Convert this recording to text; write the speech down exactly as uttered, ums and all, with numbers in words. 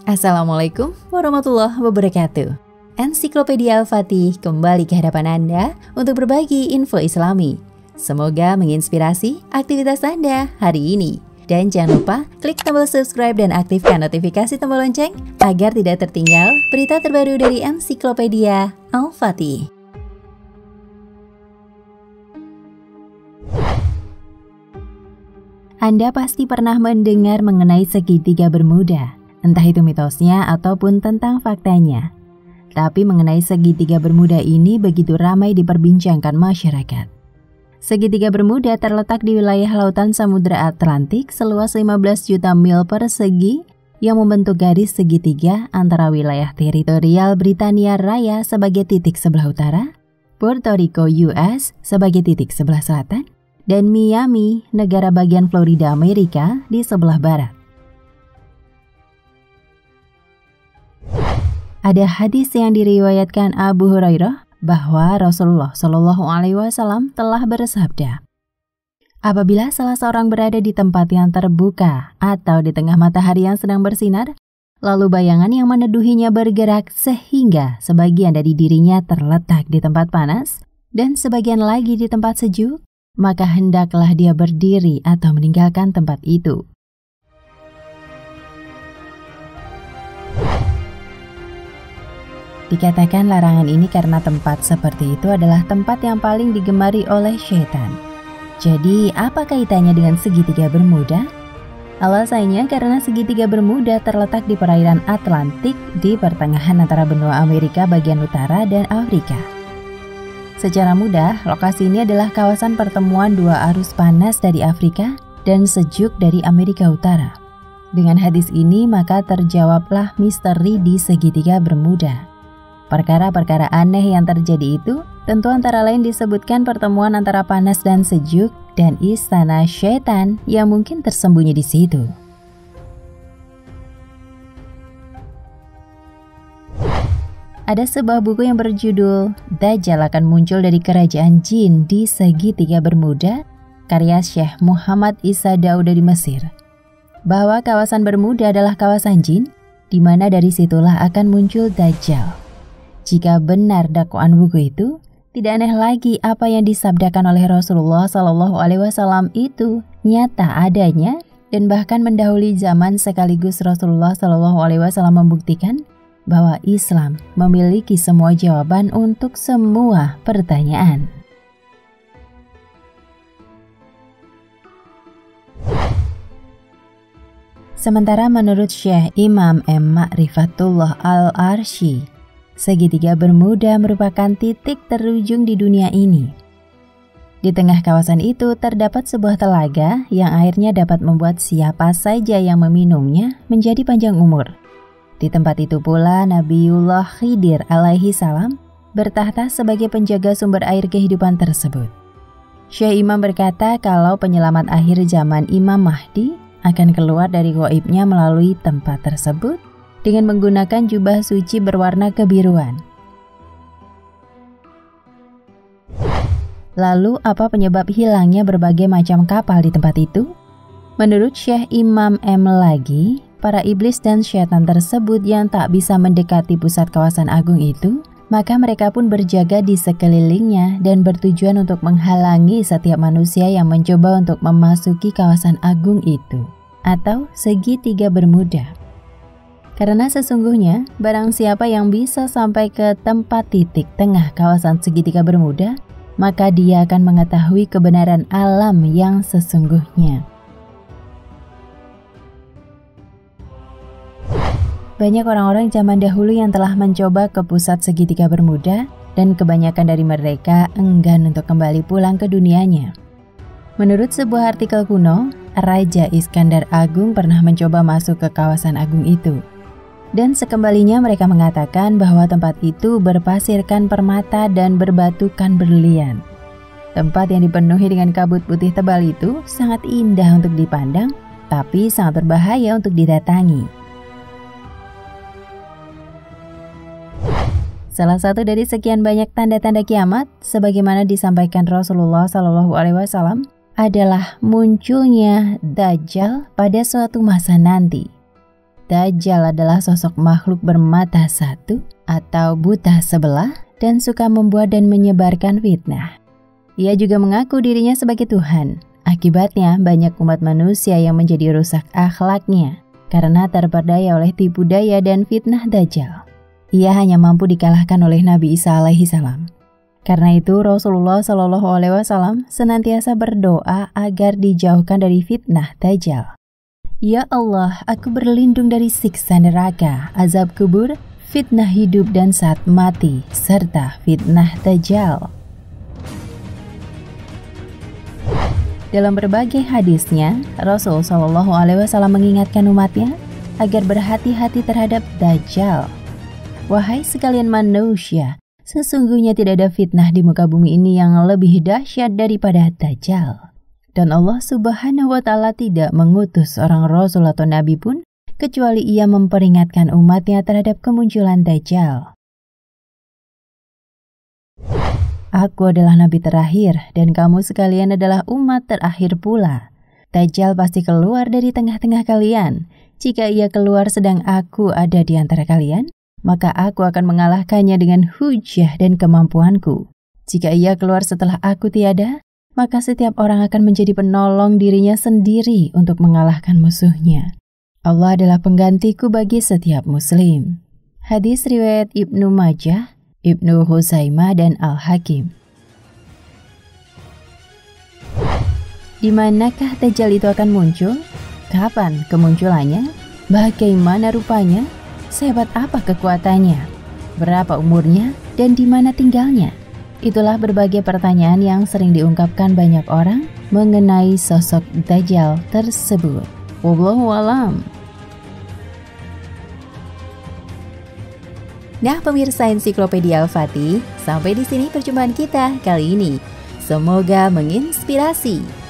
Assalamualaikum warahmatullahi wabarakatuh. Ensiklopedia Al-Fatih kembali ke hadapan Anda untuk berbagi info Islami. Semoga menginspirasi aktivitas Anda hari ini. Dan jangan lupa klik tombol subscribe dan aktifkan notifikasi tombol lonceng agar tidak tertinggal berita terbaru dari Ensiklopedia Al-Fatih. Anda pasti pernah mendengar mengenai segitiga Bermuda. Entah itu mitosnya ataupun tentang faktanya. Tapi mengenai segitiga Bermuda ini begitu ramai diperbincangkan masyarakat. Segitiga Bermuda terletak di wilayah lautan Samudra Atlantik seluas lima belas juta mil persegi yang membentuk garis segitiga antara wilayah teritorial Britania Raya sebagai titik sebelah utara, Puerto Rico U S sebagai titik sebelah selatan, dan Miami, negara bagian Florida Amerika di sebelah barat. Ada hadis yang diriwayatkan Abu Hurairah bahwa Rasulullah Shallallahu Alaihi Wasallam telah bersabda, apabila salah seorang berada di tempat yang terbuka atau di tengah matahari yang sedang bersinar, lalu bayangan yang meneduhinya bergerak sehingga sebagian dari dirinya terletak di tempat panas dan sebagian lagi di tempat sejuk, maka hendaklah dia berdiri atau meninggalkan tempat itu. Dikatakan larangan ini karena tempat seperti itu adalah tempat yang paling digemari oleh syaitan. Jadi, apa kaitannya dengan segitiga Bermuda? Alasannya karena segitiga Bermuda terletak di perairan Atlantik di pertengahan antara benua Amerika bagian utara dan Afrika. Secara mudah, lokasi ini adalah kawasan pertemuan dua arus panas dari Afrika dan sejuk dari Amerika Utara. Dengan hadis ini, maka terjawablah misteri di segitiga Bermuda. Perkara-perkara aneh yang terjadi itu tentu antara lain disebutkan pertemuan antara panas dan sejuk dan istana syaitan yang mungkin tersembunyi di situ. Ada sebuah buku yang berjudul Dajjal akan muncul dari kerajaan jin di segitiga Bermuda, karya Syekh Muhammad Isa Dauda di Mesir. Bahwa kawasan Bermuda adalah kawasan jin, di mana dari situlah akan muncul Dajjal. Jika benar dakwaan buku itu, tidak aneh lagi apa yang disabdakan oleh Rasulullah Shallallahu Alaihi Wasallam itu nyata adanya dan bahkan mendahului zaman, sekaligus Rasulullah Shallallahu Alaihi Wasallam membuktikan bahwa Islam memiliki semua jawaban untuk semua pertanyaan. Sementara menurut Syekh Imam M. Ma'rifatullah Al-Arsy, segitiga Bermuda merupakan titik terujung di dunia ini. Di tengah kawasan itu terdapat sebuah telaga yang airnya dapat membuat siapa saja yang meminumnya menjadi panjang umur. Di tempat itu pula Nabiullah Khidir alaihi salam bertahta sebagai penjaga sumber air kehidupan tersebut. Syekh Imam berkata kalau penyelamat akhir zaman Imam Mahdi akan keluar dari ghaibnya melalui tempat tersebut dengan menggunakan jubah suci berwarna kebiruan. Lalu apa penyebab hilangnya berbagai macam kapal di tempat itu? Menurut Syekh Imam M lagi, para iblis dan syaitan tersebut yang tak bisa mendekati pusat kawasan agung itu, maka mereka pun berjaga di sekelilingnya dan bertujuan untuk menghalangi setiap manusia yang mencoba untuk memasuki kawasan agung itu, atau segitiga Bermuda. Karena sesungguhnya, barang siapa yang bisa sampai ke tempat titik tengah kawasan segitiga Bermuda, maka dia akan mengetahui kebenaran alam yang sesungguhnya. Banyak orang-orang zaman dahulu yang telah mencoba ke pusat segitiga Bermuda dan kebanyakan dari mereka enggan untuk kembali pulang ke dunianya. Menurut sebuah artikel kuno, Raja Iskandar Agung pernah mencoba masuk ke kawasan agung itu. Dan sekembalinya mereka mengatakan bahwa tempat itu berpasirkan permata dan berbatukan berlian. Tempat yang dipenuhi dengan kabut putih tebal itu sangat indah untuk dipandang, tapi sangat berbahaya untuk didatangi. Salah satu dari sekian banyak tanda-tanda kiamat, sebagaimana disampaikan Rasulullah Shallallahu Alaihi Wasallam, adalah munculnya Dajjal pada suatu masa nanti. Dajjal adalah sosok makhluk bermata satu atau buta sebelah dan suka membuat dan menyebarkan fitnah. Ia juga mengaku dirinya sebagai Tuhan. Akibatnya banyak umat manusia yang menjadi rusak akhlaknya karena terperdaya oleh tipu daya dan fitnah Dajjal. Ia hanya mampu dikalahkan oleh Nabi Isa alaihi salam. Karena itu Rasulullah shallallahu alaihi wasallam senantiasa berdoa agar dijauhkan dari fitnah Dajjal. Ya Allah, aku berlindung dari siksa neraka, azab kubur, fitnah hidup dan saat mati, serta fitnah Dajjal. Dalam berbagai hadisnya, Rasul shallallahu alaihi wasallam mengingatkan umatnya agar berhati-hati terhadap Dajjal. Wahai sekalian manusia, sesungguhnya tidak ada fitnah di muka bumi ini yang lebih dahsyat daripada Dajjal. Dan Allah subhanahu wa ta'ala tidak mengutus seorang Rasul atau Nabi pun kecuali ia memperingatkan umatnya terhadap kemunculan Dajjal. Aku adalah Nabi terakhir dan kamu sekalian adalah umat terakhir pula. Dajjal pasti keluar dari tengah-tengah kalian. Jika ia keluar sedang aku ada di antara kalian, maka aku akan mengalahkannya dengan hujah dan kemampuanku. Jika ia keluar setelah aku tiada, maka setiap orang akan menjadi penolong dirinya sendiri untuk mengalahkan musuhnya. Allah adalah penggantiku bagi setiap muslim. Hadis riwayat Ibnu Majah, Ibnu Huzaimah dan Al-Hakim. Di manakah Dajjal itu akan muncul? Kapan kemunculannya? Bagaimana rupanya? Sehebat apa kekuatannya? Berapa umurnya? Dan di mana tinggalnya? Itulah berbagai pertanyaan yang sering diungkapkan banyak orang mengenai sosok Dajjal tersebut. Wallahu a'lam. Nah, pemirsa Ensiklopedia Al-Fatih, sampai di sini perjumpaan kita kali ini. Semoga menginspirasi.